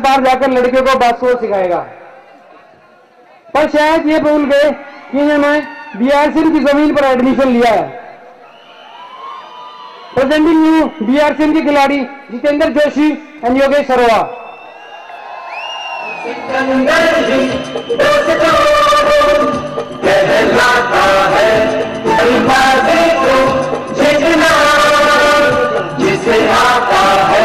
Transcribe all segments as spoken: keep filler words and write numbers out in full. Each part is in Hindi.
बाहर जाकर लड़के को बास्केटबॉल सिखाएगा। पर शायद ये भूल गए कि इन्होंने बीआरसीएम की जमीन पर एडमिशन लिया है। प्रेजेंटिंग न्यू बीआरसीएम के खिलाड़ी जितेंद्र जोशी एंड योगेश सरवा। जिसे आता है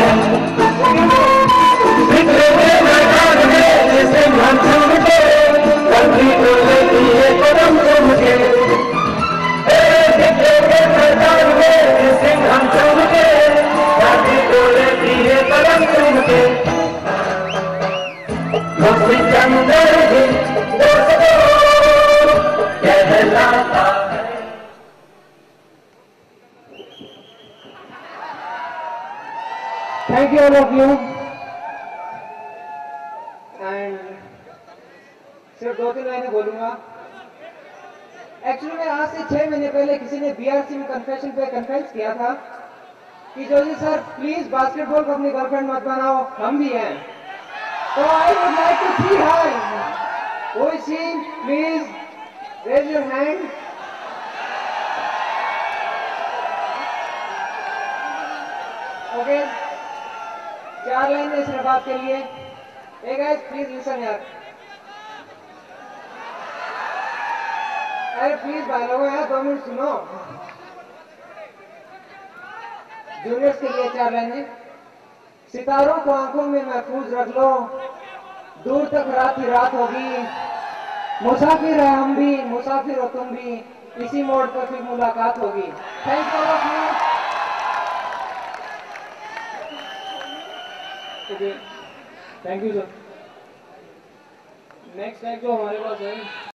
जिसे मन चुम के कभी तो लेती है कदम चुम के मैदान में जिसे हम चुम के कभी तो लेती है कदम चुम के सिकंदर ही दोस्तों कहलाता है। Thank you all of you. And सिर्फ दो तीन लाइनें बोलूंगा। एक्चुअली में आज से छह महीने पहले किसी ने बीआरसी में कन्फेशन पे कन्फेस किया था कि जोशी सर प्लीज बास्केटबॉल को अपनी गर्लफ्रेंड मत बनाओ, हम भी हैं। तो I would like to see her who is she, please raise your hand. Okay, चार लाइन है सिर्फ आपके लिए। Hey guys, please listen यार। अरे प्लीज भाई लोगों यार दो मिनट सुनो। जूनियर्स के लिए चार लाइनें। सितारों को आंखों में महफूज रख लो, दूर तक रात ही रात होगी। मुसाफिर है हम भी, मुसाफिर हो तुम भी, इसी मोड़ पर फिर मुलाकात होगी। Thank you all of you. Thank you sir. Next time जो हमारे पास है